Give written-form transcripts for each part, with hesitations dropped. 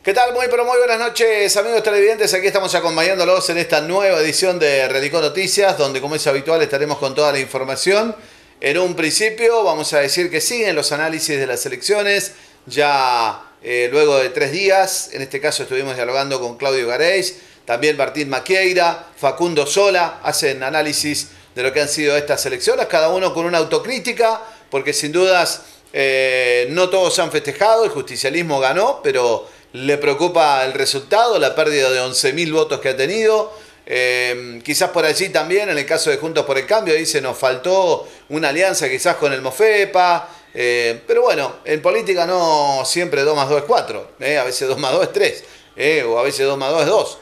¿Qué tal? Muy pero muy buenas noches, amigos televidentes. Aquí estamos acompañándolos en esta nueva edición de Relicó Noticias, donde como es habitual estaremos con toda la información. En un principio vamos a decir que siguen los análisis de las elecciones, ya luego de 3 días. En este caso estuvimos dialogando con Claudio Gareis, también Martín Maquieira, Facundo Sola, hacen análisis de lo que han sido estas elecciones, cada uno con una autocrítica, porque sin dudas no todos han festejado, el justicialismo ganó, pero le preocupa el resultado, la pérdida de 11.000 votos que ha tenido. Quizás por allí también, en el caso de Juntos por el Cambio, dice, nos faltó una alianza quizás con el Mofepa. Pero bueno, en política no siempre 2 más 2 es 4. A veces 2 más 2 es 3. O a veces 2 más 2 es 2.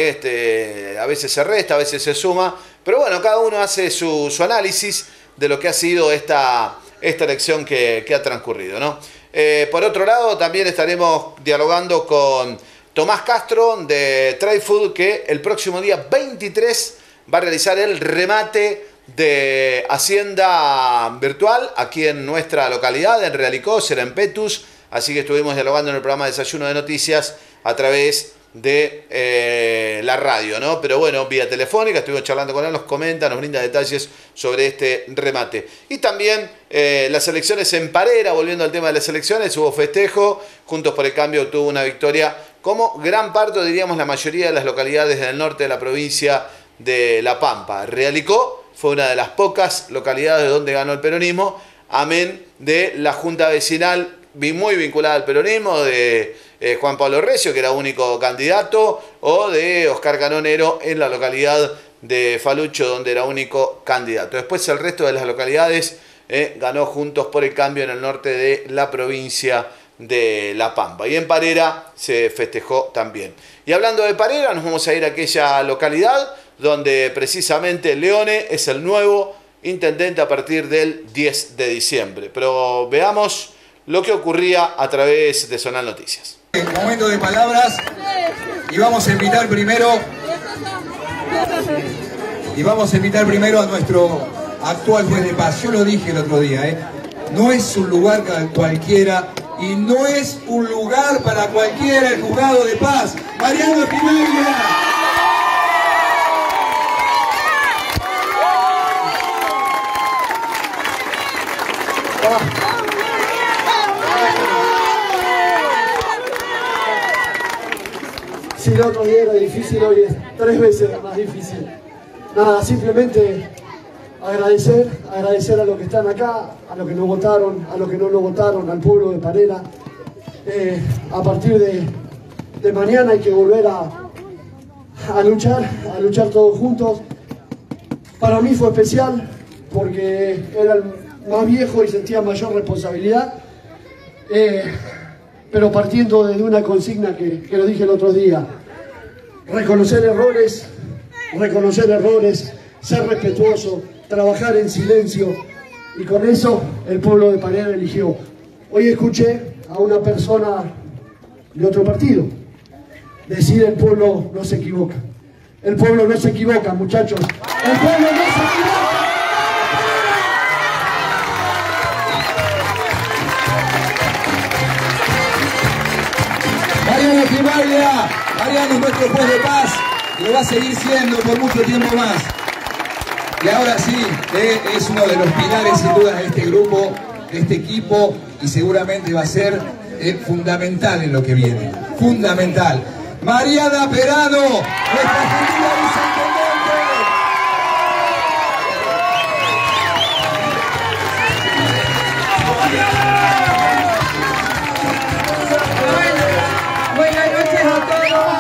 A veces se resta, a veces se suma. Pero bueno, cada uno hace su análisis de lo que ha sido esta elección que ha transcurrido, ¿no? Por otro lado, también estaremos dialogando con Tomás Castro de Trade Food, que el próximo día 23 va a realizar el remate de Hacienda Virtual aquí en nuestra localidad, en Realicó, será en Petus. Así que estuvimos dialogando en el programa Desayuno de Noticias a través de la radio, ¿no? Pero bueno, vía telefónica, estuvimos charlando con él, nos comenta, nos brinda detalles sobre este remate. Y también las elecciones en Parera, volviendo al tema de las elecciones, hubo festejo, Juntos por el Cambio obtuvo una victoria, como gran parte, diríamos la mayoría de las localidades del norte de la provincia de La Pampa. Realicó fue una de las pocas localidades donde ganó el peronismo, amén de la Junta Vecinal muy vinculada al peronismo, de Juan Pablo Recio, que era único candidato, o de Oscar Canonero en la localidad de Falucho, donde era único candidato. Después el resto de las localidades ganó Juntos por el Cambio en el norte de la provincia de La Pampa. Y en Parera se festejó también. Y hablando de Parera, nos vamos a ir a aquella localidad donde precisamente Leone es el nuevo intendente a partir del 10 de diciembre. Pero veamos lo que ocurría a través de Zonal Noticias. Momento de palabras y vamos a invitar primero a nuestro actual juez de paz. Yo lo dije el otro día, no es un lugar cualquiera y no es un lugar para cualquiera el juzgado de paz. Mariano Espinaglia. Si el otro día era difícil, hoy es 3 veces más difícil. Nada, simplemente agradecer a los que están acá, a los que nos votaron, a los que no lo votaron, al pueblo de Parera. A partir de mañana hay que volver a luchar todos juntos. Para mí fue especial porque era el más viejo y sentía mayor responsabilidad. Pero partiendo de una consigna que lo dije el otro día, reconocer errores, ser respetuoso, trabajar en silencio, y con eso el pueblo de Parera eligió. Hoy escuché a una persona de otro partido decir: el pueblo no se equivoca. El pueblo no se equivoca, muchachos. El pueblo no se equivoca. Mariano Espinaglia, Mariano es nuestro juez de paz y lo va a seguir siendo por mucho tiempo más. Y ahora sí, es uno de los pilares sin duda de este grupo, de este equipo, y seguramente va a ser fundamental en lo que viene. Fundamental. Mariana Perano, nuestra querida viceintendente. Buenas noches a todos.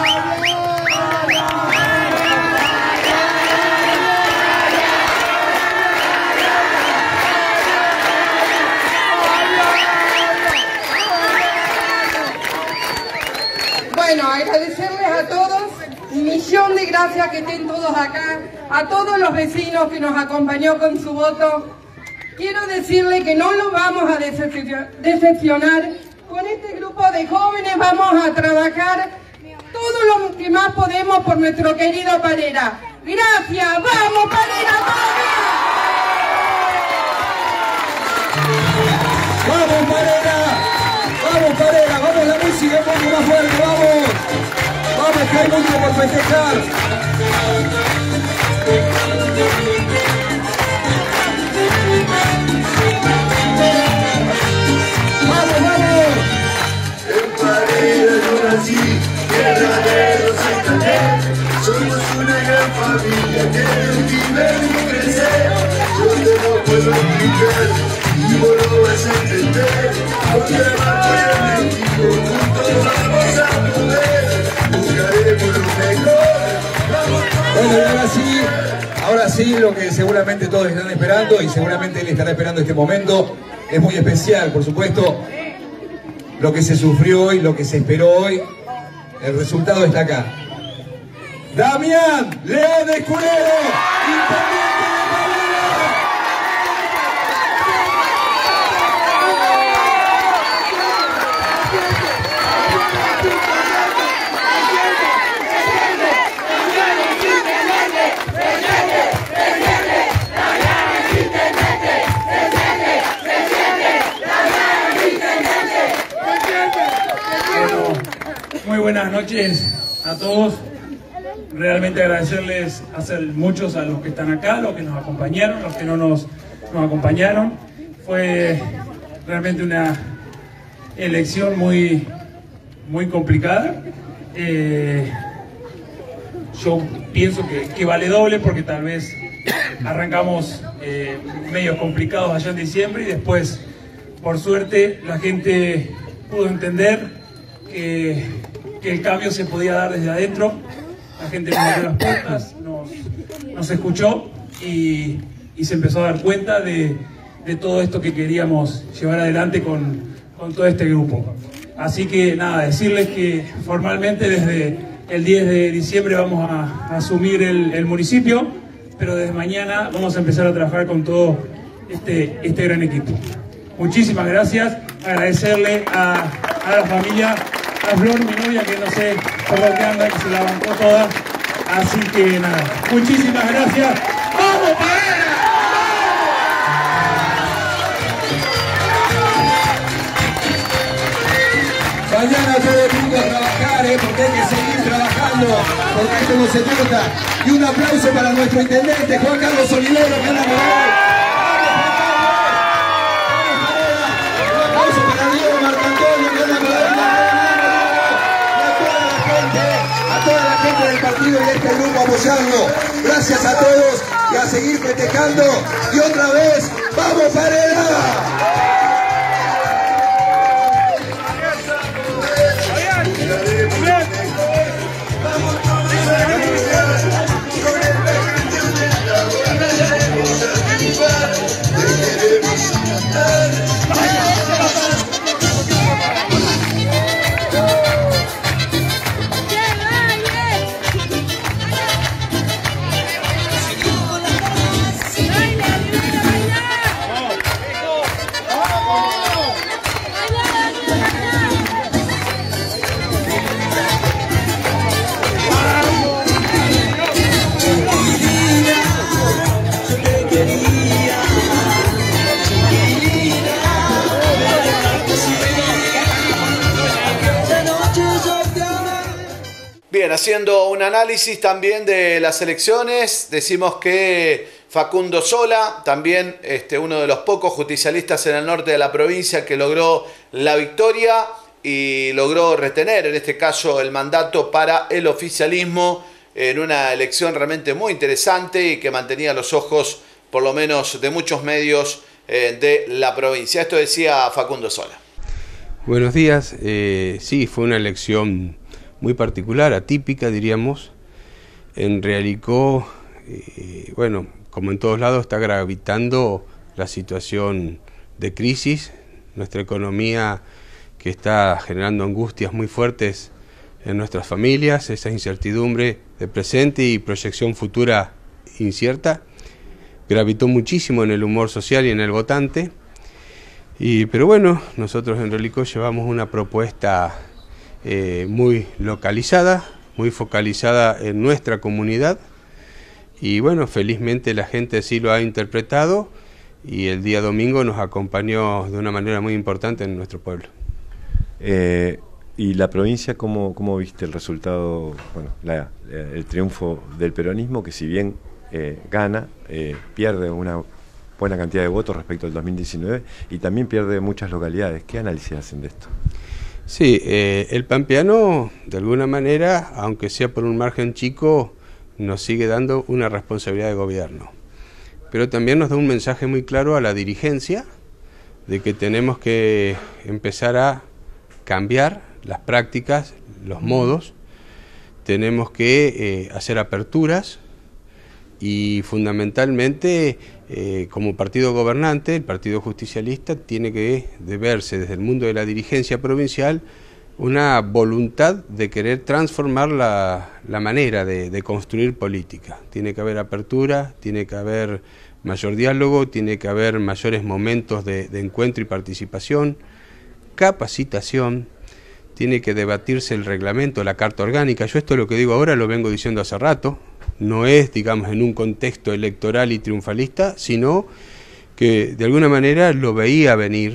Bueno, agradecerles a todos, un millón de gracias que estén todos acá, a todos los vecinos que nos acompañó con su voto. Quiero decirles que no los vamos a decepcionar. Con este grupo de jóvenes vamos a trabajar todo lo que más podemos por nuestro querido Parera. Gracias, vamos Parera, ¡Vamos Parera! ¡Vamos Parera! ¡Vamos la música un poco más fuerte! ¡Vamos! festejar. ¡Vamos, vamos! En Parera yo nací, tierra de los Santander. Somos una gran familia que vive y crecer. Yo te lo puedo explicar y vos lo vas a entender. Con trabajo y el equipo juntos vamos a poder. Buscaremos lo mejor. Bueno, y ahora sí, lo que seguramente todos están esperando, y seguramente él estará esperando este momento, es muy especial, por supuesto. Lo que se sufrió hoy, lo que se esperó hoy, el resultado está acá. Damián León Escudero, intendente de Parera. Muy buenas noches a todos. Realmente agradecerles a muchos a los que están acá, los que nos acompañaron, los que no nos acompañaron. Fue realmente una elección muy complicada. Yo pienso que vale doble porque tal vez arrancamos medios complicados allá en diciembre y después, por suerte, la gente pudo entender que el cambio se podía dar desde adentro. La gente nos abrió las puertas, nos escuchó y se empezó a dar cuenta de todo esto que queríamos llevar adelante con todo este grupo. Así que nada, decirles que formalmente desde el 10 de diciembre vamos a asumir el municipio, pero desde mañana vamos a empezar a trabajar con todo este gran equipo. Muchísimas gracias, agradecerle a la familia, a Flor, mi novia, que no sé por dónde anda, que se la bancó toda. Así que nada, muchísimas gracias. ¡Vamos, Parera! Mañana todo el mundo a trabajar, porque hay que seguir trabajando, porque esto no se corta. Y un aplauso para nuestro intendente, Juan Carlos Olivero, que anda por ahí. Del partido y de este grupo apoyarlo. Gracias a todos y a seguir festejando. Y otra vez, ¡vamos Parera! Bien, haciendo un análisis también de las elecciones, decimos que Facundo Sola, también uno de los pocos justicialistas en el norte de la provincia que logró la victoria y logró retener, en este caso, el mandato para el oficialismo en una elección realmente muy interesante y que mantenía los ojos, por lo menos, de muchos medios de la provincia. Esto decía Facundo Sola. Buenos días. Sí, fue una elección muy particular, atípica, diríamos. En Realicó, bueno, como en todos lados, está gravitando la situación de crisis. Nuestra economía que está generando angustias muy fuertes en nuestras familias, esa incertidumbre de presente y proyección futura incierta, gravitó muchísimo en el humor social y en el votante. Pero bueno, nosotros en Realicó llevamos una propuesta muy localizada, muy focalizada en nuestra comunidad, y bueno, felizmente la gente así lo ha interpretado y el día domingo nos acompañó de una manera muy importante en nuestro pueblo. ¿Y la provincia cómo viste el resultado, bueno, el triunfo del peronismo, que si bien gana, pierde una buena cantidad de votos respecto al 2019 y también pierde muchas localidades? ¿Qué análisis hacen de esto? Sí, el pampeano, de alguna manera, aunque sea por un margen chico, nos sigue dando una responsabilidad de gobierno. Pero también nos da un mensaje muy claro a la dirigencia de que tenemos que empezar a cambiar las prácticas, los modos, tenemos que hacer aperturas y fundamentalmente como partido gobernante, el Partido Justicialista tiene que verse desde el mundo de la dirigencia provincial una voluntad de querer transformar la manera de construir política. Tiene que haber apertura, tiene que haber mayor diálogo, tiene que haber mayores momentos de encuentro y participación, capacitación, tiene que debatirse el reglamento, la carta orgánica. Yo esto lo que digo ahora lo vengo diciendo hace rato, no es, digamos, en un contexto electoral y triunfalista, sino que de alguna manera lo veía venir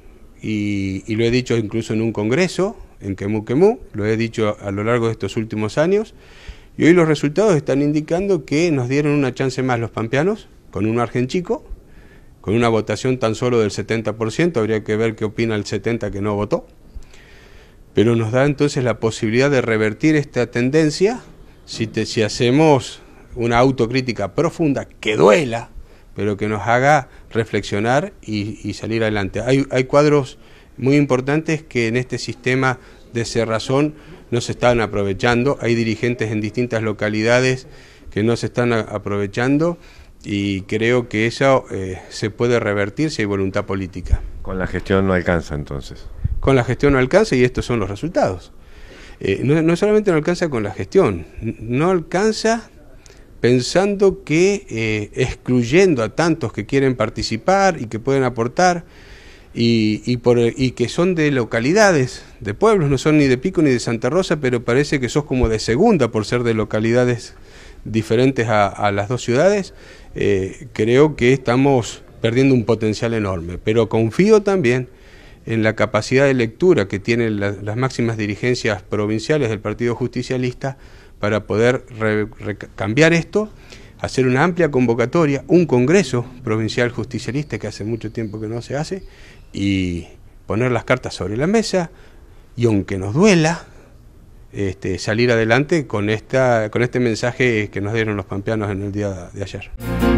y lo he dicho incluso en un congreso, en Quemú, lo he dicho a lo largo de estos últimos años, y hoy los resultados están indicando que nos dieron una chance más los pampeanos, con un margen chico, con una votación tan solo del 70%, habría que ver qué opina el 70% que no votó, pero nos da entonces la posibilidad de revertir esta tendencia si hacemos una autocrítica profunda, que duela, pero que nos haga reflexionar y salir adelante. Hay cuadros muy importantes que en este sistema de cerrazón no se están aprovechando, hay dirigentes en distintas localidades que no se están aprovechando y creo que eso se puede revertir si hay voluntad política. Con la gestión no alcanza entonces. Con la gestión no alcanza y estos son los resultados. No solamente no alcanza con la gestión, no alcanza pensando que excluyendo a tantos que quieren participar y que pueden aportar y que son de localidades, de pueblos, no son ni de Pico ni de Santa Rosa, pero parece que sos como de segunda por ser de localidades diferentes a las dos ciudades, creo que estamos perdiendo un potencial enorme, pero confío también en la capacidad de lectura que tienen las máximas dirigencias provinciales del Partido Justicialista para poder cambiar esto, hacer una amplia convocatoria, un congreso provincial justicialista que hace mucho tiempo que no se hace, y poner las cartas sobre la mesa, y aunque nos duela, salir adelante con este mensaje que nos dieron los pampeanos en el día de ayer.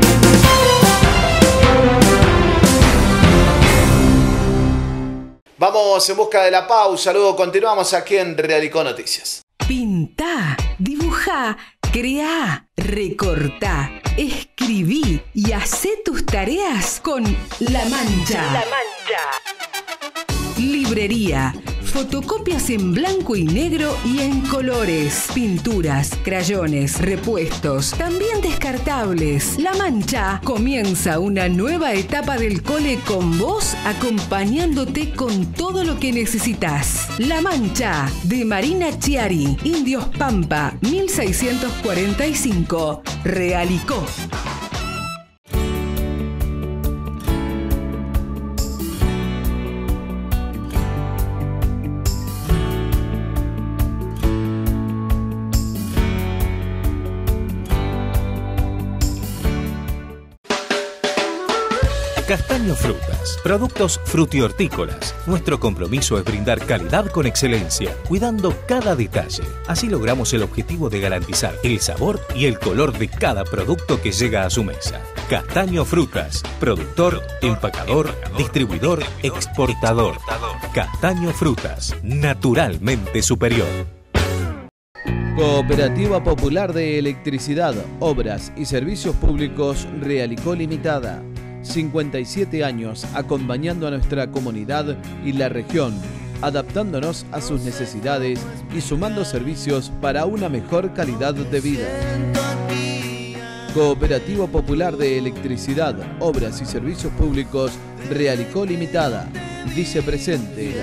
Vamos en busca de la pausa, luego continuamos aquí en Realicó Noticias. Pintá, dibujá, creá, recortá, escribí y hacé tus tareas con La Mancha. La Mancha. Librería. Fotocopias en blanco y negro y en colores. Pinturas, crayones, repuestos, también descartables. La Mancha. Comienza una nueva etapa del cole con vos, acompañándote con todo lo que necesitas. La Mancha, de Marina Chiari, Indios Pampa, 1645, Realicó. Castaño Frutas, productos frutihortícolas. Nuestro compromiso es brindar calidad con excelencia, cuidando cada detalle. Así logramos el objetivo de garantizar el sabor y el color de cada producto que llega a su mesa. Castaño Frutas, productor, empacador, distribuidor, exportador. Castaño Frutas, naturalmente superior. Cooperativa Popular de Electricidad, Obras y Servicios Públicos Realicó Limitada. 57 años acompañando a nuestra comunidad y la región, adaptándonos a sus necesidades y sumando servicios para una mejor calidad de vida. Cooperativa Popular de Electricidad, Obras y Servicios Públicos Realicó Limitada. Dice presente.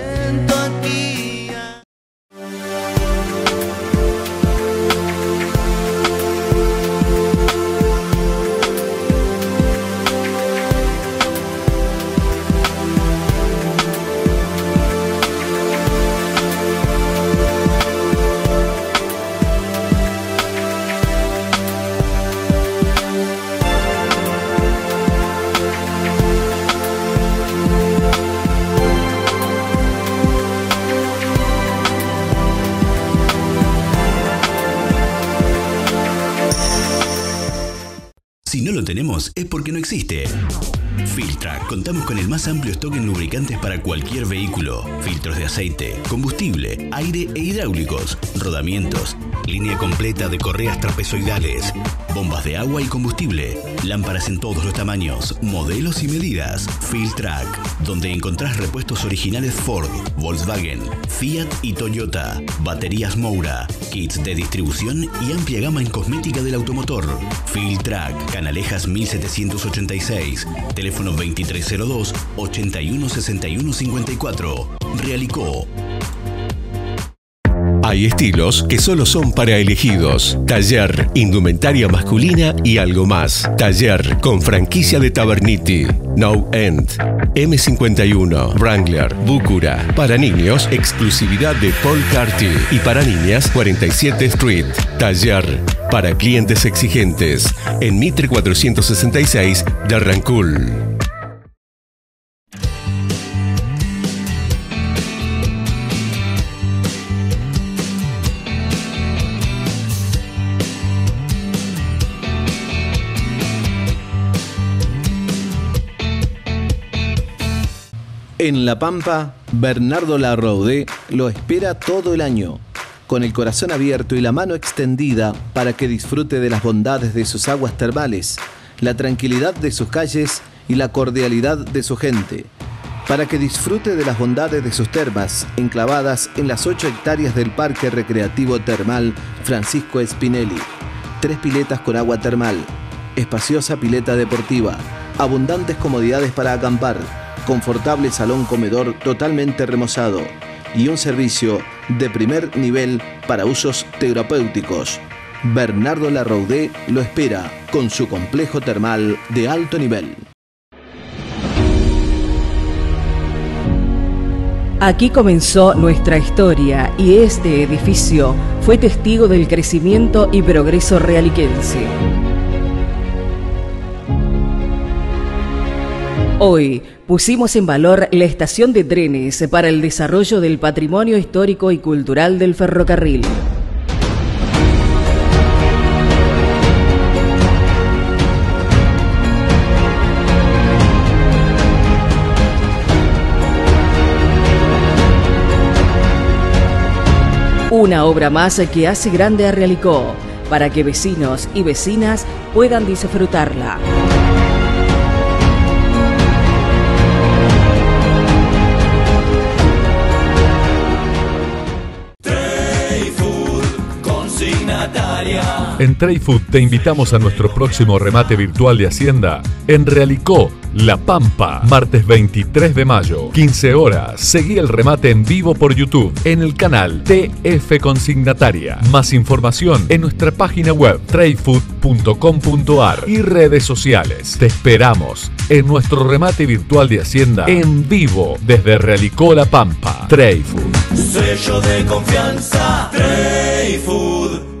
no lo tenemos es porque no existe. Filtrac. Contamos con el más amplio stock en lubricantes para cualquier vehículo. Filtros de aceite, combustible, aire e hidráulicos, rodamientos, línea completa de correas trapezoidales, bombas de agua y combustible, lámparas en todos los tamaños, modelos y medidas. Filtrac, donde encontrás repuestos originales Ford, Volkswagen, Fiat y Toyota, baterías Moura, kits de distribución y amplia gama en cosmética del automotor. Filtrac, Canalejas 1786, teléfono 2302-816154. Realicó. Hay estilos que solo son para elegidos. Taller, indumentaria masculina y algo más. Taller con franquicia de Taverniti. No End, M51, Wrangler, Bucura. Para niños, exclusividad de Paul Carty. Y para niñas, 47 Street. Taller para clientes exigentes. En Mitre 466 de Rancul. En La Pampa, Bernardo Larroudé lo espera todo el año, con el corazón abierto y la mano extendida para que disfrute de las bondades de sus aguas termales, la tranquilidad de sus calles y la cordialidad de su gente, para que disfrute de las bondades de sus termas, enclavadas en las 8 hectáreas del Parque Recreativo Termal Francisco Spinelli. 3 piletas con agua termal, espaciosa pileta deportiva, abundantes comodidades para acampar, confortable salón comedor totalmente remozado y un servicio de primer nivel para usos terapéuticos. Bernardo Larroudé lo espera con su complejo termal de alto nivel. Aquí comenzó nuestra historia y este edificio fue testigo del crecimiento y progreso realiquense. Hoy pusimos en valor la estación de trenes para el desarrollo del patrimonio histórico y cultural del ferrocarril. Una obra más que hace grande a Realicó, para que vecinos y vecinas puedan disfrutarla. En Trade-Food te invitamos a nuestro próximo remate virtual de Hacienda en Realicó, La Pampa, martes 23 de mayo, 15 horas. Seguí el remate en vivo por YouTube en el canal TF Consignataria. Más información en nuestra página web tradefood.com.ar y redes sociales. Te esperamos en nuestro remate virtual de Hacienda en vivo desde Realicó, La Pampa. Trade-Food. Sello de confianza, Trade-Food.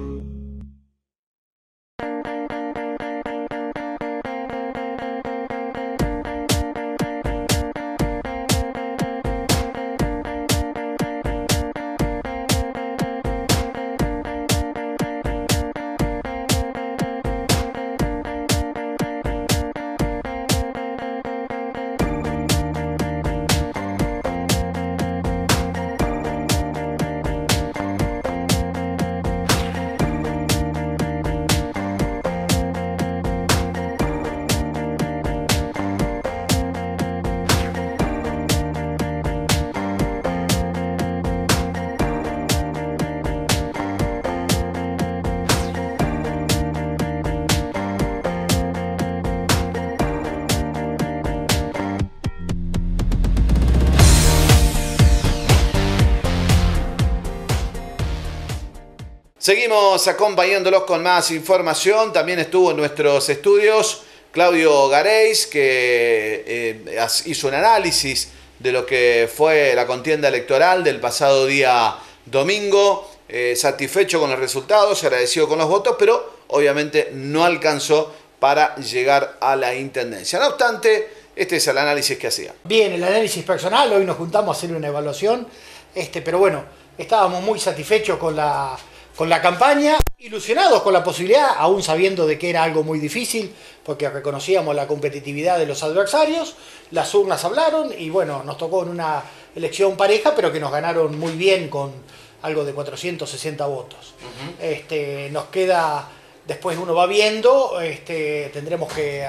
Seguimos acompañándolos con más información. También estuvo en nuestros estudios Claudio Gareis, que hizo un análisis de lo que fue la contienda electoral del pasado día domingo. Satisfecho con los resultados, agradecido con los votos, pero obviamente no alcanzó para llegar a la intendencia. No obstante, este es el análisis que hacía. Bien, el análisis personal, hoy nos juntamos a hacer una evaluación, pero bueno, estábamos muy satisfechos con la campaña Ilusionados con la posibilidad, aún sabiendo de que era algo muy difícil, porque reconocíamos la competitividad de los adversarios, las urnas hablaron y bueno, nos tocó en una elección pareja, pero que nos ganaron muy bien con algo de 460 votos. Nos queda, después uno va viendo, tendremos que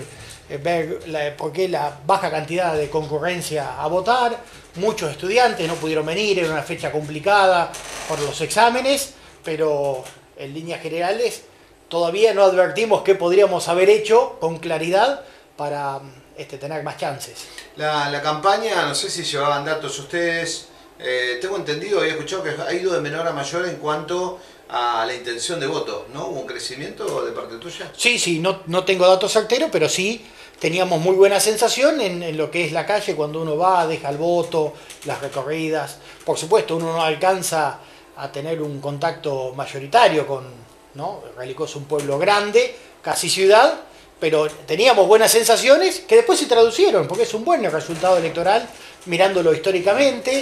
ver por qué la baja cantidad de concurrencia a votar, muchos estudiantes no pudieron venir, era una fecha complicada por los exámenes, pero en líneas generales todavía no advertimos qué podríamos haber hecho con claridad para tener más chances. La campaña, no sé si llevaban datos ustedes, tengo entendido, había escuchado que ha ido de menor a mayor en cuanto a la intención de voto, ¿no? ¿Hubo un crecimiento de parte tuya? Sí, no tengo datos certeros, pero sí teníamos muy buena sensación en lo que es la calle, cuando uno va, deja el voto, las recorridas. Por supuesto, uno no alcanza a tener un contacto mayoritario ¿no? Realicó es un pueblo grande, casi ciudad, pero teníamos buenas sensaciones que después se traducieron, porque es un buen resultado electoral, mirándolo históricamente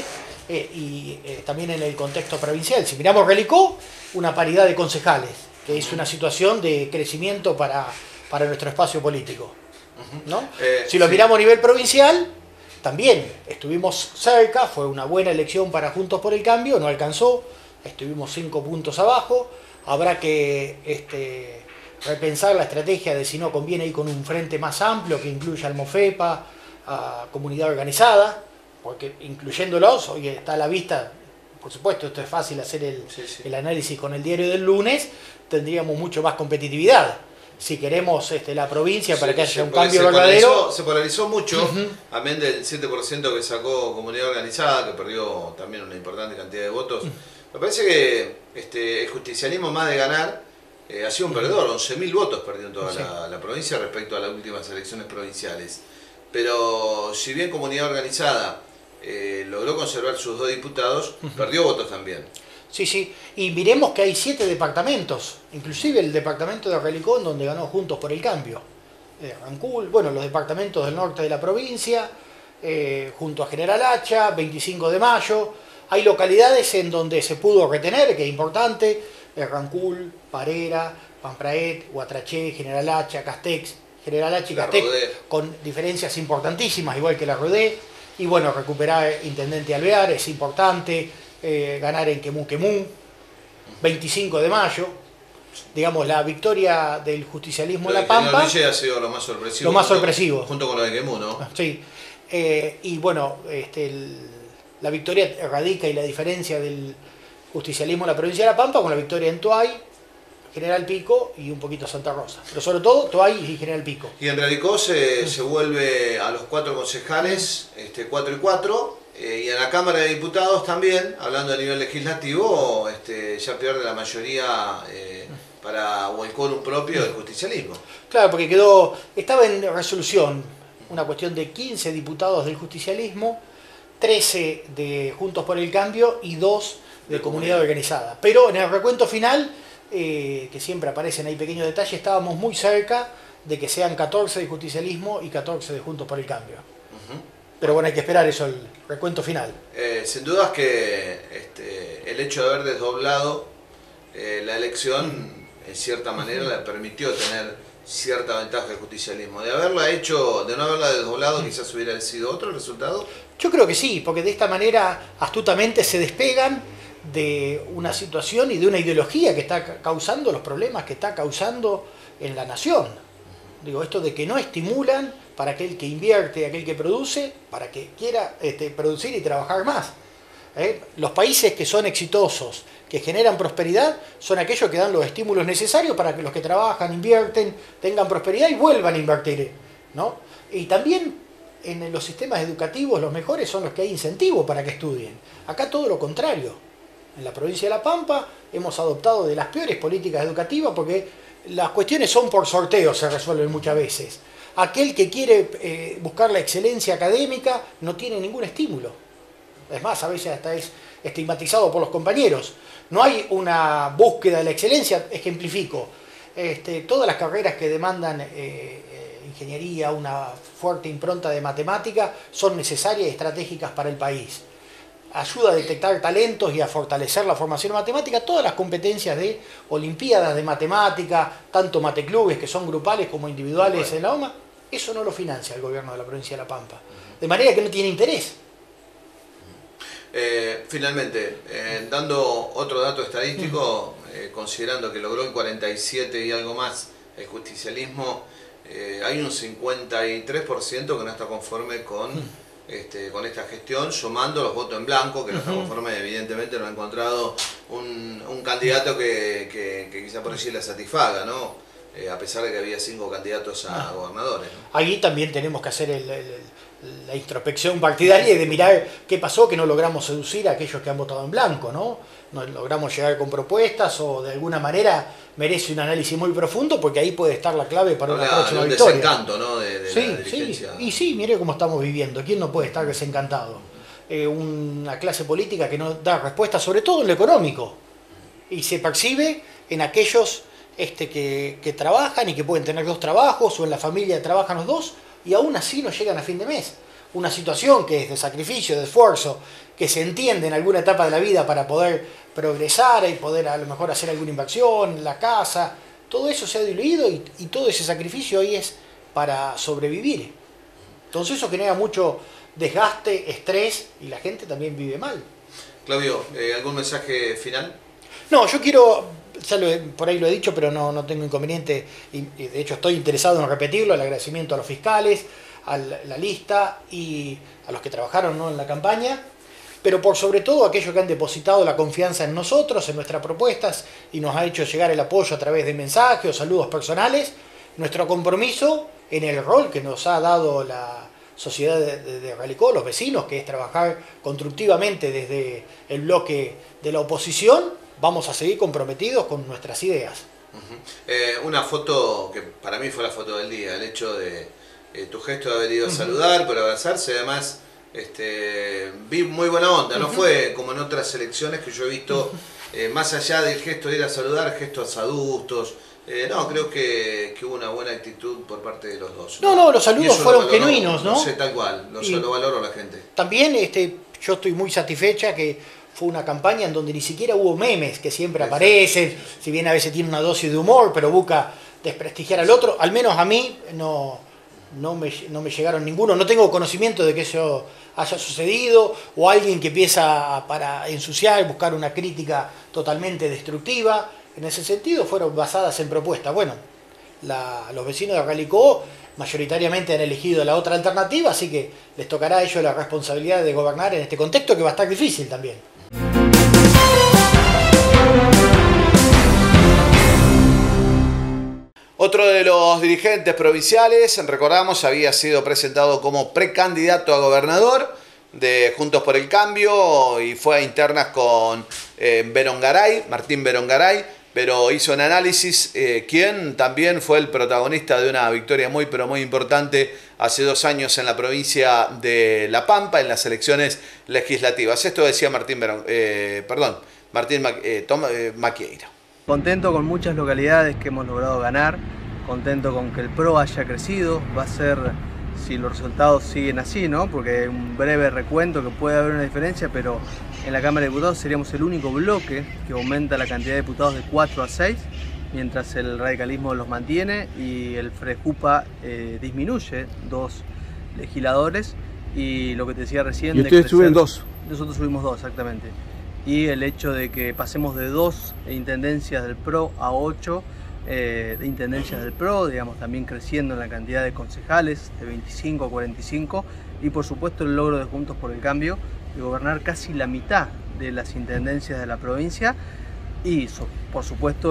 y también en el contexto provincial. Si miramos Realicó, una paridad de concejales, que es una situación de crecimiento para nuestro espacio político, ¿no? Si lo miramos a nivel provincial, también estuvimos cerca, fue una buena elección para Juntos por el Cambio, no alcanzó, estuvimos 5 puntos abajo, habrá que repensar la estrategia de si no conviene ir con un frente más amplio que incluya al MOFEPA, a comunidad organizada, porque incluyéndolos, hoy está a la vista, por supuesto, esto es fácil hacer el análisis con el diario del lunes, tendríamos mucho más competitividad. Si queremos la provincia para que haya un cambio verdadero. Se polarizó mucho, amén del 7% que sacó Comunidad Organizada, que perdió también una importante cantidad de votos. Me parece que el justicialismo, más de ganar, ha sido un perdedor. 11.000 votos perdió en toda la provincia respecto a las últimas elecciones provinciales. Pero si bien Comunidad Organizada logró conservar sus 2 diputados, perdió votos también. Sí, y miremos que hay 7 departamentos, inclusive el departamento de Realicó, donde ganó Juntos por el Cambio. Rancul, bueno, los departamentos del norte de la provincia, junto a General Hacha, 25 de Mayo. Hay localidades en donde se pudo retener, que es importante, Rancul, Parera, Pampraet, Huatraché, General Hacha, Castex, General Hacha y Castex, con diferencias importantísimas, igual que la Rodé. Y bueno, recuperar Intendente Alvear es importante, ganar en Quemú, 25 de mayo, digamos, la victoria del justicialismo en La Pampa. Ha sido lo más sorpresivo. Lo más sorpresivo. Junto con lo de Quemú, ¿no? Sí. Y bueno, la victoria radica y la diferencia del justicialismo en la provincia de La Pampa con la victoria en Toay, General Pico y un poquito Santa Rosa. Pero sobre todo Toay y General Pico. Y en Realicó se vuelve a los 4 concejales, 4 y 4. Y en la Cámara de Diputados también, hablando a nivel legislativo, ya pierde la mayoría o el quórum propio del justicialismo. Claro, porque estaba en resolución una cuestión de 15 diputados del justicialismo, 13 de Juntos por el Cambio y 2 de Comunidad Organizada. Pero en el recuento final, que siempre aparecen ahí pequeños detalles, estábamos muy cerca de que sean 14 de justicialismo y 14 de Juntos por el Cambio. Pero bueno, hay que esperar eso, el recuento final. Sin dudas que el hecho de haber desdoblado la elección, en cierta manera, le permitió tener cierta ventaja del justicialismo. De no haberla desdoblado, quizás hubiera sido otro el resultado. Yo creo que sí, porque de esta manera astutamente se despegan de una situación y de una ideología que está causando los problemas que está causando en la nación. Digo, esto de que no estimulan para aquel que invierte, aquel que produce, para que quiera producir y trabajar más. Los países que son exitosos, que generan prosperidad, son aquellos que dan los estímulos necesarios para que los que trabajan, invierten, tengan prosperidad y vuelvan a invertir, ¿no? Y también en los sistemas educativos los mejores son los que hay incentivos para que estudien. Acá todo lo contrario. En la provincia de La Pampa hemos adoptado de las peores políticas educativas porque las cuestiones son por sorteo, se resuelven muchas veces. Aquel que quiere buscar la excelencia académica no tiene ningún estímulo. Es más, a veces hasta es estigmatizado por los compañeros. No hay una búsqueda de la excelencia, ejemplifico. Todas las carreras que demandan ingeniería, una fuerte impronta de matemática, son necesarias y estratégicas para el país. ayuda a detectar talentos y a fortalecer la formación matemática, todas las competencias de olimpiadas de matemática, tanto mateclubes que son grupales como individuales en la OMA, eso no lo financia el gobierno de la provincia de La Pampa. De manera que no tiene interés. Finalmente, dando otro dato estadístico, considerando que logró el 47 y algo más el justicialismo, hay un 53% que no está conforme con esta gestión, sumando los votos en blanco, que no está conforme, evidentemente no ha encontrado un candidato que quizá por allí la satisfaga, ¿no? A pesar de que había 5 candidatos a gobernadores, ¿no? Ahí también tenemos que hacer la introspección partidaria y de mirar qué pasó, que no logramos seducir a aquellos que han votado en blanco, ¿no? No logramos llegar con propuestas o de alguna manera merece un análisis muy profundo, porque ahí puede estar la clave para una próxima victoria. Desencanto, ¿no? de la dirigencia. Sí, y sí, mire cómo estamos viviendo. ¿Quién no puede estar desencantado? Una clase política que no da respuesta, sobre todo en lo económico, y se percibe en aquellos que trabajan y que pueden tener 2 trabajos, o en la familia trabajan los 2, y aún así no llegan a fin de mes. Una situación que es de sacrificio, de esfuerzo, que se entiende en alguna etapa de la vida para poder progresar y poder a lo mejor hacer alguna inversión en la casa, todo eso se ha diluido y todo ese sacrificio hoy es para sobrevivir. Entonces eso genera mucho desgaste, estrés, y la gente también vive mal. Claudio, ¿algún mensaje final? No, yo quiero, por ahí lo he dicho, pero no tengo inconveniente, y de hecho estoy interesado en repetirlo, el agradecimiento a los fiscales, a la lista y a los que trabajaron, ¿no?, en la campaña, pero por sobre todo a aquellos que han depositado la confianza en nosotros, en nuestras propuestas, y nos ha hecho llegar el apoyo a través de mensajes o saludos personales, nuestro compromiso en el rol que nos ha dado la sociedad de Realicó, los vecinos, que es trabajar constructivamente desde el bloque de la oposición. Vamos a seguir comprometidos con nuestras ideas. Una foto que para mí fue la foto del día, el hecho de tu gesto de haber ido a saludar, pero abrazarse, además vi muy buena onda, no fue como en otras elecciones que yo he visto, más allá del gesto de ir a saludar, gestos adultos. No, creo que hubo una buena actitud por parte de los dos. No, los saludos fueron genuinos, ¿no? No sé, tal cual, lo valoro la gente. También yo estoy muy satisfecha que fue una campaña en donde ni siquiera hubo memes que siempre aparecen, si bien a veces tiene una dosis de humor, pero busca desprestigiar al otro. Al menos a mí no me llegaron ninguno, no tengo conocimiento de que eso haya sucedido, o alguien que empieza para ensuciar, buscar una crítica totalmente destructiva. En ese sentido fueron basadas en propuestas. Bueno, los vecinos de Realicó mayoritariamente han elegido la otra alternativa, así que les tocará a ellos la responsabilidad de gobernar en este contexto que va a estar difícil también. Otro de los dirigentes provinciales, recordamos, había sido presentado como precandidato a gobernador de Juntos por el Cambio y fue a internas con Martín Berongaray, pero hizo un análisis, quien también fue el protagonista de una victoria muy pero muy importante hace 2 años en la provincia de La Pampa en las elecciones legislativas. Esto decía Martín Maquieira. Contento con muchas localidades que hemos logrado ganar, contento con que el PRO haya crecido, va a ser si los resultados siguen así, ¿no? Porque hay un breve recuento que puede haber una diferencia, pero en la Cámara de Diputados seríamos el único bloque que aumenta la cantidad de diputados de 4 a 6, mientras el radicalismo los mantiene y el FREJUPA disminuye 2 legisladores, y lo que te decía recién... ¿Y ustedes suben 2? Nosotros subimos 2, exactamente. Y el hecho de que pasemos de 2 intendencias del PRO a 8 de intendencias del PRO, digamos, también creciendo en la cantidad de concejales, de 25 a 45, y por supuesto el logro de Juntos por el Cambio de gobernar casi la mitad de las intendencias de la provincia, y por supuesto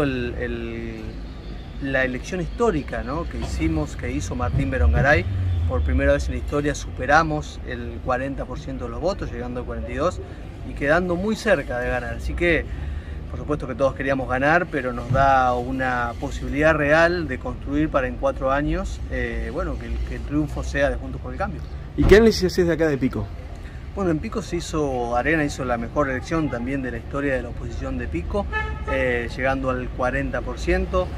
la elección histórica, ¿no?, que hizo Martín Berongaray. Por primera vez en la historia superamos el 40% de los votos, llegando al 42% y quedando muy cerca de ganar. Así que, por supuesto que todos queríamos ganar, pero nos da una posibilidad real de construir para en 4 años, que el triunfo sea de Juntos por el Cambio. ¿Y qué análisis haces de acá de Pico? Bueno, en Pico Arena hizo la mejor elección también de la historia de la oposición de Pico, llegando al 40%.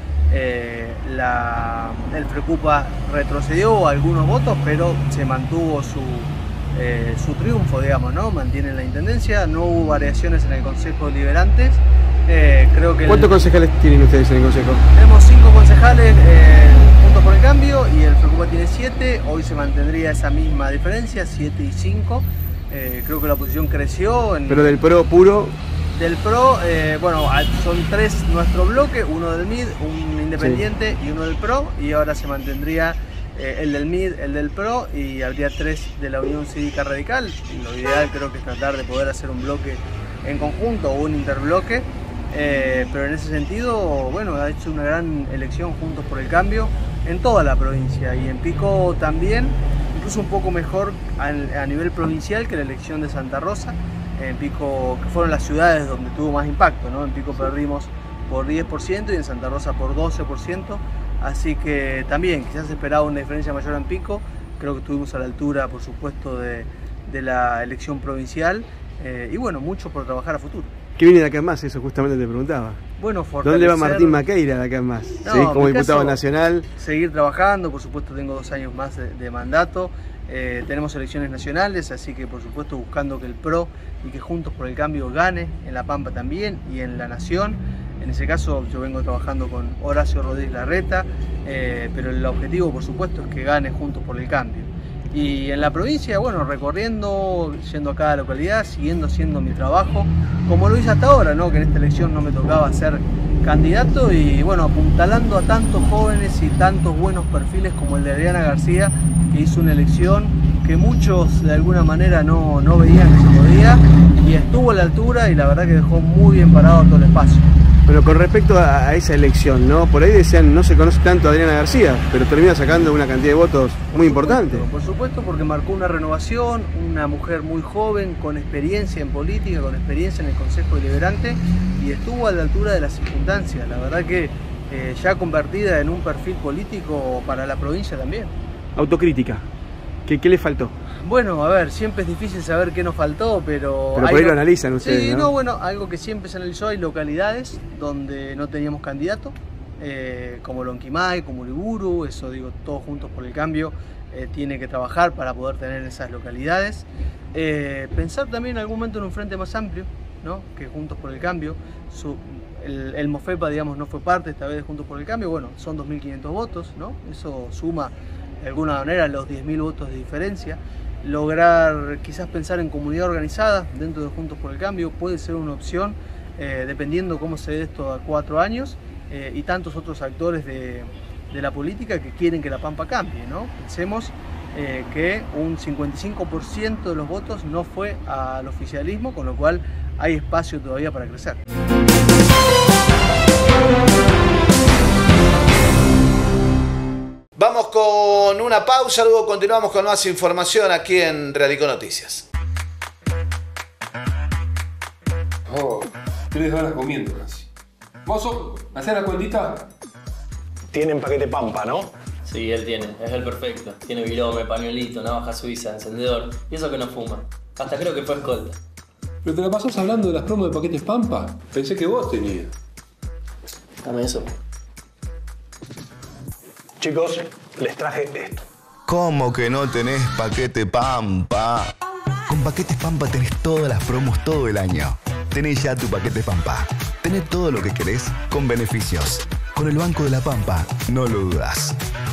El FREJUPA retrocedió algunos votos, pero se mantuvo su triunfo, digamos, ¿no? Mantienen la intendencia, no hubo variaciones en el Consejo de Deliberantes. Creo que ¿Cuántos concejales tienen ustedes en el Consejo? Tenemos 5 concejales Juntos por el Cambio y el FRECUPA tiene 7. Hoy se mantendría esa misma diferencia, 7 y 5. Creo que la oposición creció. Pero del PRO puro. Del PRO, bueno, son 3 nuestro bloque, uno del MID, un independiente y uno del PRO, y ahora se mantendría el del MID, el del PRO, y habría 3 de la Unión Cívica Radical. Y lo ideal creo que es tratar de poder hacer un bloque en conjunto o un interbloque, pero en ese sentido, bueno, ha hecho una gran elección Juntos por el Cambio en toda la provincia y en Pico también, incluso un poco mejor a nivel provincial que la elección de Santa Rosa. En Pico, que fueron las ciudades donde tuvo más impacto, ¿no? En Pico perdimos por 10% y en Santa Rosa por 12%, así que también quizás esperaba una diferencia mayor en Pico. Creo que estuvimos a la altura, por supuesto, de la elección provincial, y bueno, mucho por trabajar a futuro. ¿Qué viene de acá en más? Eso justamente te preguntaba. Bueno, fortalecer... ¿Dónde va Martín Maqueira de acá en más? No, ¿Sí? Como diputado caso, nacional. Seguir trabajando, por supuesto tengo 2 años más de mandato. Tenemos elecciones nacionales, así que por supuesto buscando que el PRO y que Juntos por el Cambio gane en La Pampa también y en la Nación. En ese caso yo vengo trabajando con Horacio Rodríguez Larreta, pero el objetivo por supuesto es que gane Juntos por el Cambio. Y en la provincia, bueno, recorriendo, yendo a cada localidad, siguiendo haciendo mi trabajo, como lo hice hasta ahora, ¿no? Que en esta elección no me tocaba ser candidato y bueno, apuntalando a tantos jóvenes y tantos buenos perfiles como el de Adriana García, que hizo una elección que muchos de alguna manera no veían que se podía y estuvo a la altura y la verdad que dejó muy bien parado todo el espacio. Pero con respecto a esa elección, ¿no? Por ahí decían, no se conoce tanto a Adriana García, pero termina sacando una cantidad de votos muy importante. Por supuesto, porque marcó una renovación, una mujer muy joven, con experiencia en política, con experiencia en el Consejo Deliberante, y estuvo a la altura de las circunstancias. La verdad que ya convertida en un perfil político para la provincia también. Autocrítica, ¿qué le faltó? Bueno, a ver, siempre es difícil saber qué nos faltó, pero por ahí lo analizan ustedes, sí, ¿no? Bueno, algo que siempre se analizó, hay localidades donde no teníamos candidato, como Lonquimay, como Uriburu, eso digo, todos Juntos por el Cambio tiene que trabajar para poder tener esas localidades. Pensar también en algún momento en un frente más amplio, ¿no? Que Juntos por el Cambio, el MOFEPA, digamos, no fue parte esta vez de Juntos por el Cambio, bueno, son 2.500 votos, ¿no? Eso suma de alguna manera los 10.000 votos de diferencia. Lograr quizás pensar en comunidad organizada dentro de Juntos por el Cambio puede ser una opción, dependiendo cómo se dé esto a 4 años, y tantos otros actores de la política que quieren que La Pampa cambie, ¿no? Pensemos que un 55% de los votos no fue al oficialismo, con lo cual hay espacio todavía para crecer. Vamos con una pausa, luego continuamos con más información aquí en Realicó Noticias. Oh, 3 horas comiendo casi. Mozo, ¿me haces la cuentita? Tienen paquete Pampa, ¿no? Sí, él tiene, es el perfecto. Tiene virome, pañuelito, navaja suiza, encendedor. Y eso que no fuma. Hasta creo que fue escolta. ¿Pero te la pasás hablando de las promos de paquetes Pampa? Pensé que vos tenías. Dame eso. Chicos, les traje esto. ¿Cómo que no tenés paquete Pampa? Con paquetes Pampa tenés todas las promos todo el año. Tenés ya tu paquete Pampa. Tenés todo lo que querés con beneficios. Con el Banco de la Pampa, no lo dudas.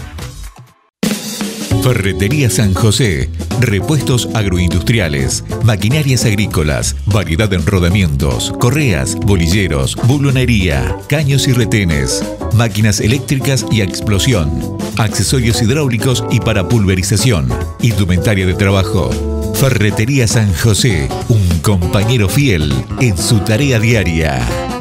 Ferretería San José, repuestos agroindustriales, maquinarias agrícolas, variedad de enrodamientos, correas, bolilleros, bulonería, caños y retenes, máquinas eléctricas y a explosión, accesorios hidráulicos y para pulverización, indumentaria de trabajo. Ferretería San José, un compañero fiel en su tarea diaria.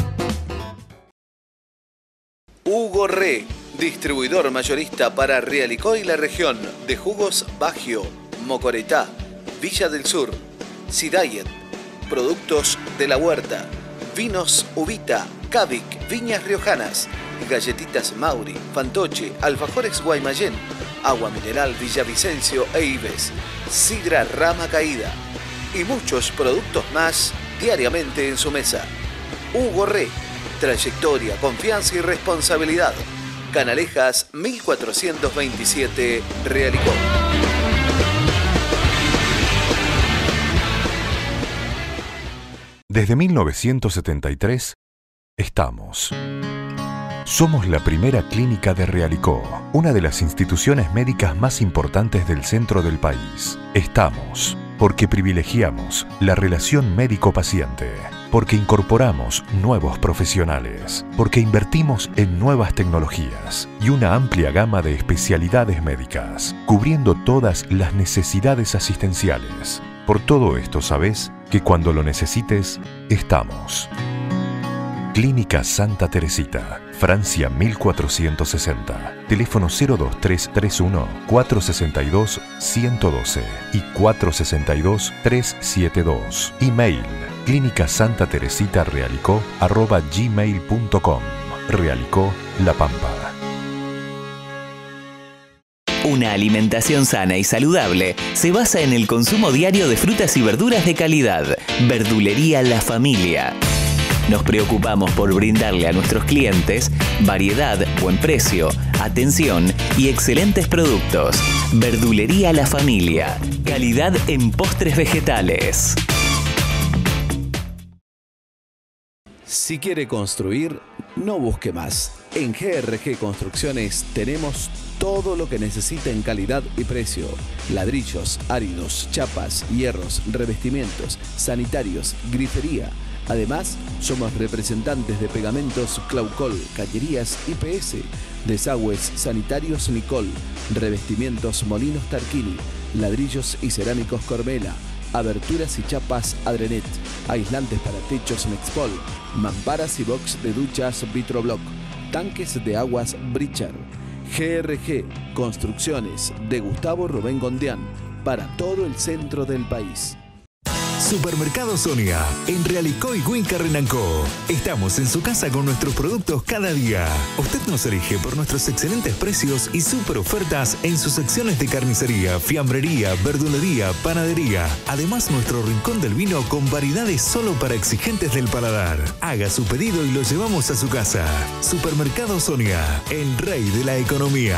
Hugo Re, distribuidor mayorista para Realicó y la región de jugos Bagio, Mocoretá, Villa del Sur, Sidayet, productos de la huerta, vinos Ubita, Cavik, viñas riojanas, galletitas Mauri, Fantoche, alfajores Guaymallén, agua mineral Villavicencio e Ives, sidra Rama Caída y muchos productos más diariamente en su mesa. Hugo Re, trayectoria, confianza y responsabilidad. Canalejas 1427, Realicó. Desde 1973, estamos. Somos la primera clínica de Realicó, una de las instituciones médicas más importantes del centro del país. Estamos porque privilegiamos la relación médico-paciente, porque incorporamos nuevos profesionales, porque invertimos en nuevas tecnologías y una amplia gama de especialidades médicas, cubriendo todas las necesidades asistenciales. Por todo esto, sabés que cuando lo necesites, estamos. Clínica Santa Teresita, Francia 1460. Teléfono 02331 462 112 y 462 372. Email clinicasantateresita@gmail.com. Realicó La Pampa. Una alimentación sana y saludable se basa en el consumo diario de frutas y verduras de calidad. Verdulería La Familia. Nos preocupamos por brindarle a nuestros clientes variedad, buen precio, atención y excelentes productos. Verdulería La Familia. Calidad en postres vegetales. Si quiere construir, no busque más. En GRG Construcciones tenemos todo lo que necesita en calidad y precio. Ladrillos, áridos, chapas, hierros, revestimientos, sanitarios, grifería. Además, somos representantes de pegamentos Claucol, cañerías IPS, desagües sanitarios Nicol, revestimientos Molinos Tarquini, ladrillos y cerámicos Cormela, aberturas y chapas Adrenet, aislantes para techos Nexpol, mamparas y box de duchas Vitroblock, tanques de aguas Bricher. GRG Construcciones de Gustavo Rubén Gondián, para todo el centro del país. Supermercado Sonia, en Realicó y Huinca Renancó. Estamos en su casa con nuestros productos cada día. Usted nos elige por nuestros excelentes precios y super ofertas en sus secciones de carnicería, fiambrería, verdulería, panadería. Además, nuestro rincón del vino con variedades solo para exigentes del paladar. Haga su pedido y lo llevamos a su casa. Supermercado Sonia, el rey de la economía.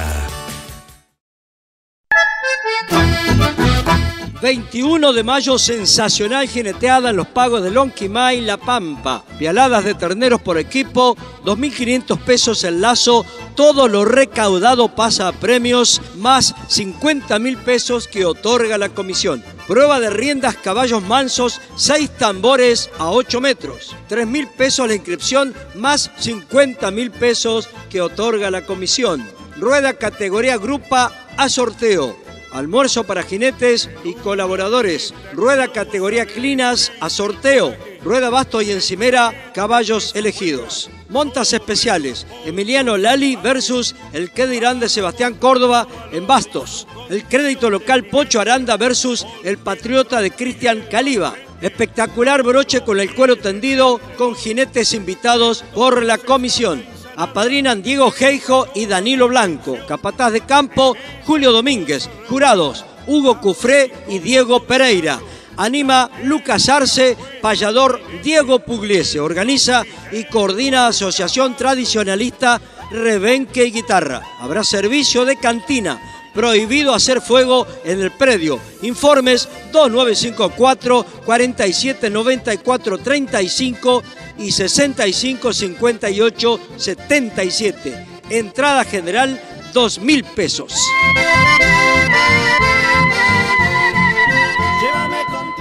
21 de mayo, sensacional jineteada en los pagos de Lonquimay, La Pampa. Vialadas de terneros por equipo, 2.500 pesos el lazo. Todo lo recaudado pasa a premios, más 50.000 pesos que otorga la comisión. Prueba de riendas caballos mansos, 6 tambores a 8 metros. 3.000 pesos la inscripción, más 50.000 pesos que otorga la comisión. Rueda categoría grupa a sorteo. Almuerzo para jinetes y colaboradores. Rueda categoría clinas a sorteo. Rueda basto y encimera, caballos elegidos. Montas especiales. Emiliano Lali versus el qué dirán de Sebastián Córdoba en bastos. El crédito local Pocho Aranda versus el patriota de Cristian Caliba. Espectacular broche con el cuero tendido con jinetes invitados por la comisión. Apadrinan Diego Geijo y Danilo Blanco. Capataz de campo, Julio Domínguez. Jurados, Hugo Cufré y Diego Pereira. Anima Lucas Arce, payador Diego Pugliese. Organiza y coordina Asociación Tradicionalista Rebenque y Guitarra. Habrá servicio de cantina. Prohibido hacer fuego en el predio. Informes 2954 47 94 35 y 65 58 77. Entrada general 2.000 pesos. Llévame contigo.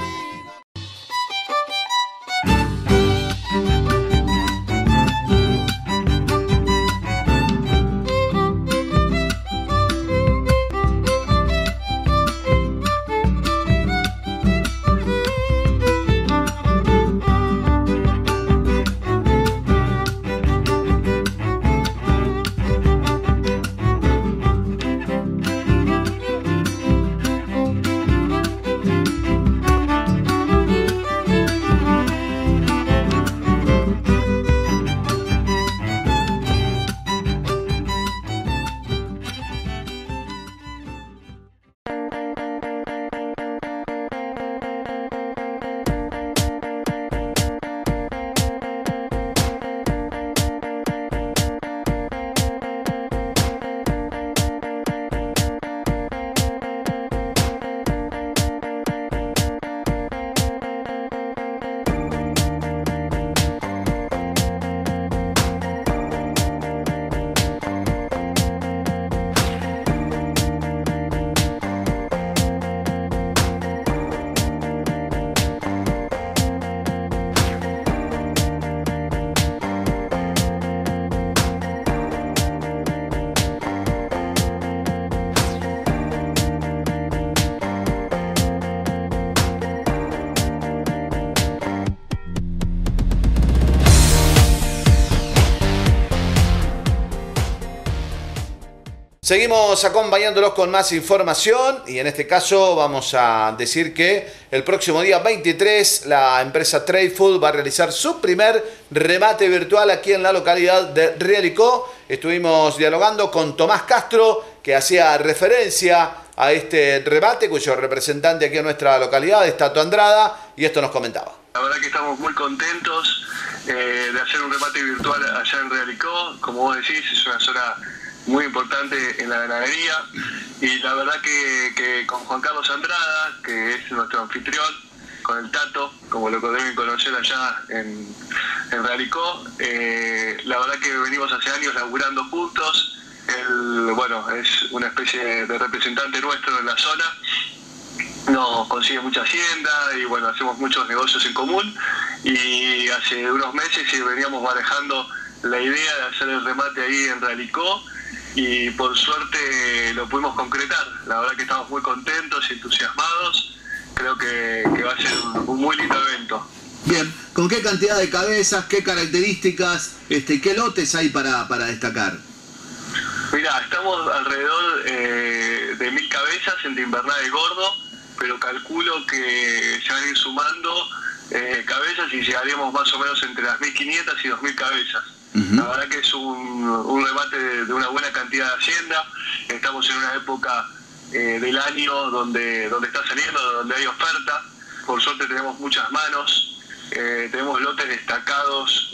Seguimos acompañándolos con más información y en este caso vamos a decir que el próximo día 23 la empresa Trade Food va a realizar su primer remate virtual aquí en la localidad de Realicó. Estuvimos dialogando con Tomás Castro, que hacía referencia a este remate, cuyo representante aquí en nuestra localidad es Tato Andrada, y esto nos comentaba. La verdad que estamos muy contentos de hacer un remate virtual allá en Realicó. Como vos decís, es una zona muy importante en la ganadería, y la verdad que con Juan Carlos Andrada, que es nuestro anfitrión, con el Tato, como lo deben conocer allá en Realicó, la verdad que venimos hace años laburando juntos. Él, bueno, es una especie de representante nuestro en la zona, nos consigue mucha hacienda y bueno, hacemos muchos negocios en común, y hace unos meses veníamos manejando la idea de hacer el remate ahí en Realicó, y por suerte lo pudimos concretar. La verdad que estamos muy contentos y entusiasmados. Creo que va a ser un muy lindo evento. Bien, ¿con qué cantidad de cabezas, qué características, qué lotes hay para destacar? Mirá, estamos alrededor de 1000 cabezas entre invernal y gordo, pero calculo que se van a ir sumando cabezas y llegaríamos más o menos entre las 1500 y 2000 cabezas. La verdad que es un remate de una buena cantidad de hacienda. Estamos en una época del año donde está saliendo, donde hay oferta. Por suerte tenemos muchas manos. Tenemos lotes destacados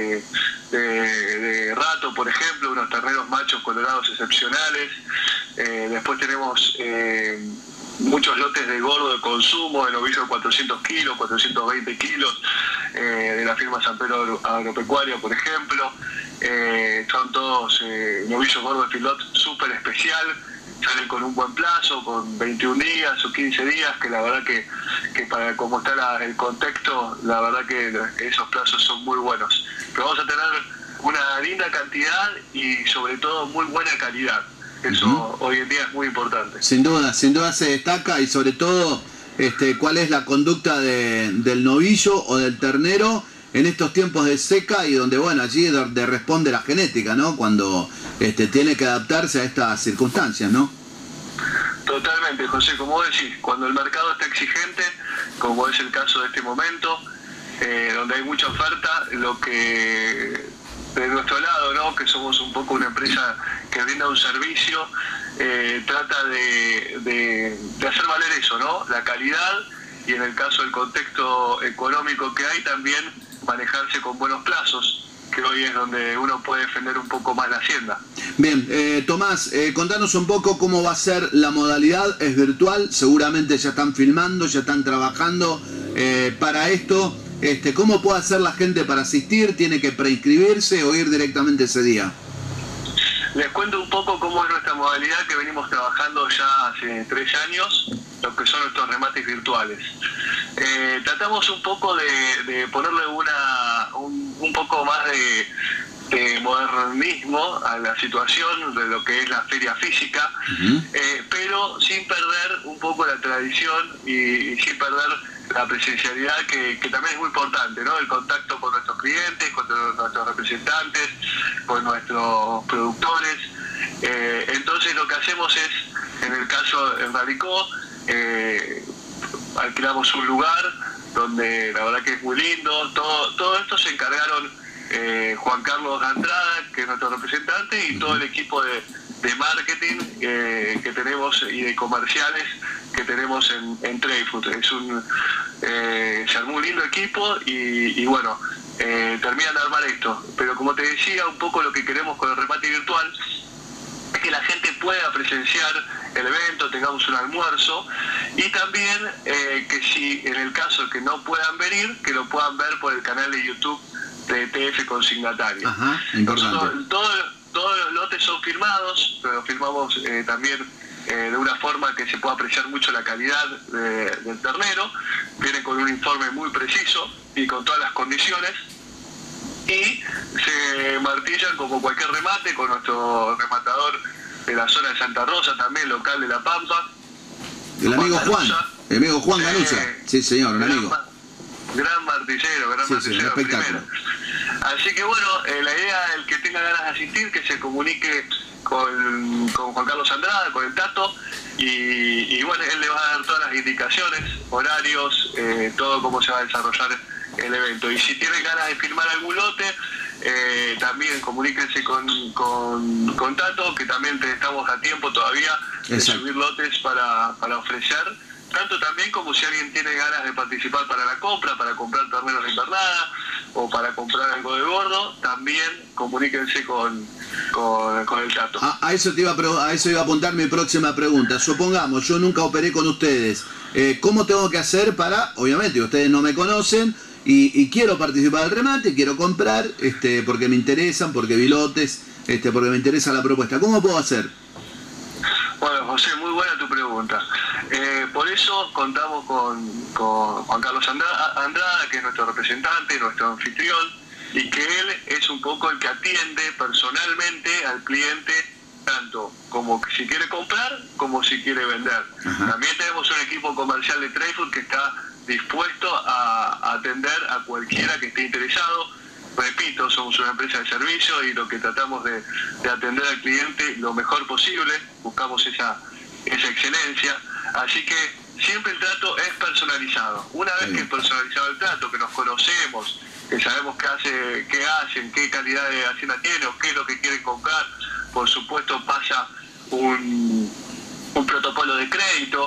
de rato, por ejemplo, unos terneros machos colorados excepcionales. Después tenemos muchos lotes de gordo de consumo, de novillo de 400 kilos, 420 kilos, de la firma San Pedro Agropecuaria, por ejemplo. Son todos novillos gordos de filot súper especial, salen con un buen plazo, con 21 días o 15 días, que la verdad que para como está el contexto, la verdad que esos plazos son muy buenos. Pero vamos a tener una linda cantidad y sobre todo muy buena calidad. Eso hoy en día es muy importante. Sin duda se destaca, y sobre todo cuál es la conducta del novillo o del ternero en estos tiempos de seca, y donde bueno, allí donde responde la genética, ¿no? Cuando tiene que adaptarse a estas circunstancias, ¿no? Totalmente, José, como vos decís, cuando el mercado está exigente, como es el caso de este momento, donde hay mucha oferta, lo que de nuestro lado, ¿no?, que somos un poco una empresa que brinda un servicio, trata de hacer valer eso, ¿no?, la calidad, y en el caso del contexto económico que hay, también manejarse con buenos plazos, que hoy es donde uno puede defender un poco más la hacienda. Bien, Tomás, contanos un poco cómo va a ser la modalidad. Es virtual, seguramente ya están filmando, ya están trabajando para esto. ¿Cómo puede hacer la gente para asistir? ¿Tiene que preinscribirse o ir directamente ese día? Les cuento un poco cómo es nuestra modalidad, que venimos trabajando ya hace 3 años, lo que son nuestros remates virtuales. Tratamos un poco de ponerle un poco más de modernismo a la situación de lo que es la feria física, pero sin perder un poco la tradición y sin perder la presencialidad, que también es muy importante, ¿no? El contacto con nuestros clientes, con nuestros representantes, con nuestros productores. Entonces lo que hacemos es, en el caso de Realicó, alquilamos un lugar donde la verdad que es muy lindo. Todo esto se encargaron Juan Carlos Andrada, que es nuestro representante, y todo el equipo de marketing que tenemos y de comerciales que tenemos en Trade Food. Se armó un lindo equipo y bueno, terminan de armar esto. Pero como te decía, un poco lo que queremos con el remate virtual es que la gente pueda presenciar el evento, tengamos un almuerzo, y también que si en el caso que no puedan venir, que lo puedan ver por el canal de YouTube de TF Consignatario. Ajá, importante. Nosotros, todos los lotes son firmados, pero firmamos también de una forma que se pueda apreciar mucho la calidad del ternero. Viene con un informe muy preciso y con todas las condiciones, y se martillan como cualquier remate con nuestro rematador de la zona de Santa Rosa, también local de La Pampa. El amigo Juan Ganuza. Sí, señor, un amigo. Gran martillero, sí, martillero espectáculo. Así que bueno, la idea, el que tenga ganas de asistir, que se comunique con Juan Carlos Andrada, con el Tato, y bueno, él le va a dar todas las indicaciones, horarios, todo cómo se va a desarrollar el evento. Y si tienen ganas de firmar algún lote, también comuníquense con Tato, que también estamos a tiempo todavía de subir lotes para ofrecer, tanto también como si alguien tiene ganas de participar para la compra, para comprar terneros de invernada o para comprar algo de gordo, también comuníquense con el Tato. A eso iba a apuntar mi próxima pregunta. Supongamos, yo nunca operé con ustedes. ¿Cómo tengo que hacer para, obviamente ustedes no me conocen, y quiero participar del remate, quiero comprar, porque me interesan, porque vi lotes, porque me interesa la propuesta? ¿Cómo puedo hacer? Bueno, José, muy buena tu pregunta. Por eso contamos con Juan Carlos Andrada, que es nuestro representante, nuestro anfitrión, y que él es un poco el que atiende personalmente al cliente, tanto como si quiere comprar como si quiere vender. Ajá. También tenemos un equipo comercial de Trade-Food que está dispuesto a atender a cualquiera que esté interesado. Repito, somos una empresa de servicio y lo que tratamos de atender al cliente lo mejor posible, buscamos esa excelencia, así que siempre el trato es personalizado. Una vez que es personalizado el trato, que nos conocemos, que sabemos qué hacen, qué calidad de hacienda tienen o qué es lo que quieren comprar, por supuesto pasa un protocolo de crédito,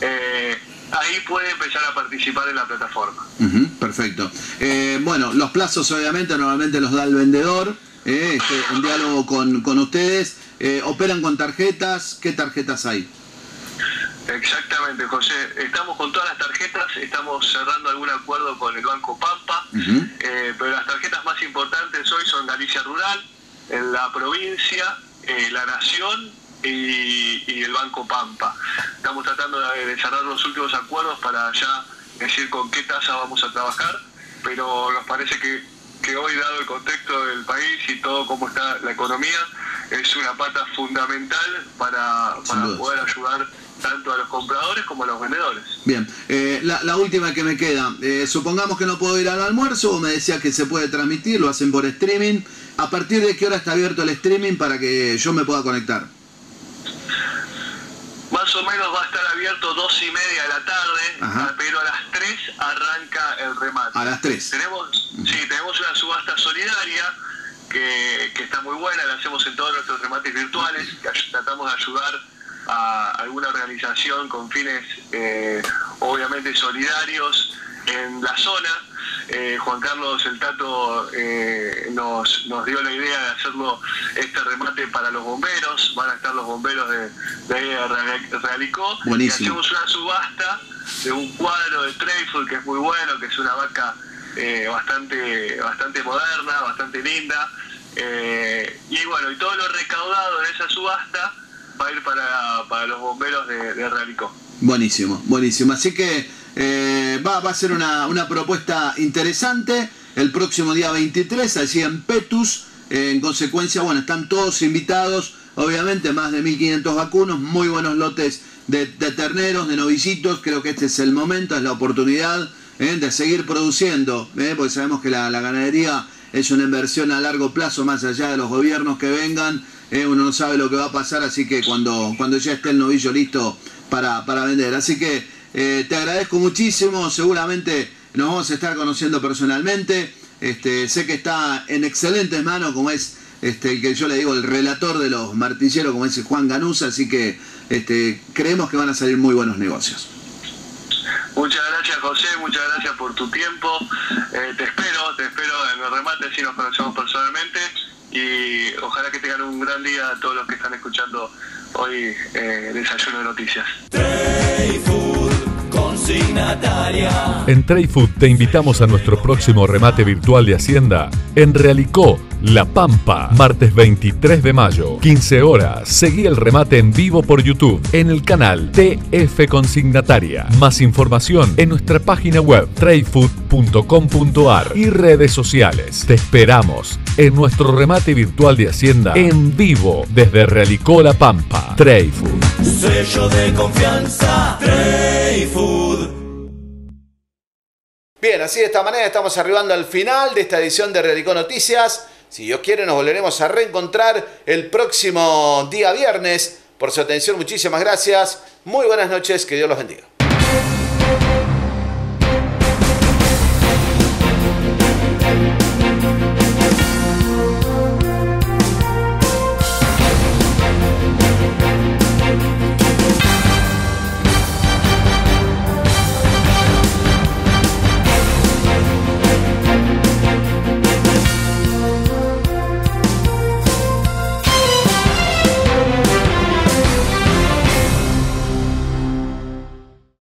ahí puede empezar a participar en la plataforma. Perfecto. Bueno, los plazos obviamente normalmente los da el vendedor, en diálogo con ustedes. ¿Operan con tarjetas? ¿Qué tarjetas hay? Exactamente, José. Estamos con todas las tarjetas, estamos cerrando algún acuerdo con el Banco Pampa, pero las tarjetas más importantes hoy son Galicia Rural, la provincia, la Nación y el Banco Pampa. Estamos tratando de cerrar los últimos acuerdos para ya decir con qué tasa vamos a trabajar, pero nos parece que hoy, dado el contexto del país y todo cómo está la economía, es una pata fundamental para poder ayudar tanto a los compradores como a los vendedores. Bien, la última que me queda, supongamos que no puedo ir al almuerzo, o me decía que se puede transmitir, lo hacen por streaming. ¿A partir de qué hora está abierto el streaming para que yo me pueda conectar? Más o menos va a estar abierto 2:30 de la tarde, pero a las 3 arranca el remate. A las 3. Tenemos una subasta solidaria que está muy buena, la hacemos en todos nuestros remates virtuales, que tratamos de ayudar a alguna organización con fines obviamente solidarios en la zona. Juan Carlos el Tato nos dio la idea de hacerlo este remate para los bomberos. Van a estar los bomberos de Realicó. Buenísimo. Y hacemos una subasta de un cuadro de Trade-Food que es muy bueno, que es una vaca bastante moderna, bastante linda, y bueno, y todo lo recaudado de esa subasta va a ir para los bomberos de Realicó. Buenísimo, buenísimo. Así que va a ser una propuesta interesante el próximo día 23, allí en Petus. En consecuencia, bueno, están todos invitados, obviamente más de 1500 vacunos, muy buenos lotes de terneros, de novillitos. Creo que este es el momento, es la oportunidad de seguir produciendo, porque sabemos que la ganadería es una inversión a largo plazo, más allá de los gobiernos que vengan, uno no sabe lo que va a pasar, así que cuando ya esté el novillo listo para vender. Así que te agradezco muchísimo, seguramente nos vamos a estar conociendo personalmente. Sé que está en excelentes manos, como es el que yo le digo, el relator de los martilleros, como es Juan Ganuza, así que creemos que van a salir muy buenos negocios. Muchas gracias, José, muchas gracias por tu tiempo. Te espero en el remate, si nos conocemos personalmente, y ojalá que tengan un gran día a todos los que están escuchando hoy Desayuno de Noticias. En Trade-Food te invitamos a nuestro próximo remate virtual de Hacienda en Realicó, La Pampa, martes 23 de mayo, 15 horas. Seguí el remate en vivo por YouTube en el canal TF Consignataria. Más información en nuestra página web tradefood.com.ar y redes sociales. Te esperamos en nuestro remate virtual de Hacienda en vivo desde Realicó, La Pampa. Trade-Food. Sello de confianza, Trade-Food. Bien, así de esta manera estamos arribando al final de esta edición de Realicó Noticias. Si Dios quiere, nos volveremos a reencontrar el próximo día viernes. Por su atención, muchísimas gracias. Muy buenas noches, que Dios los bendiga.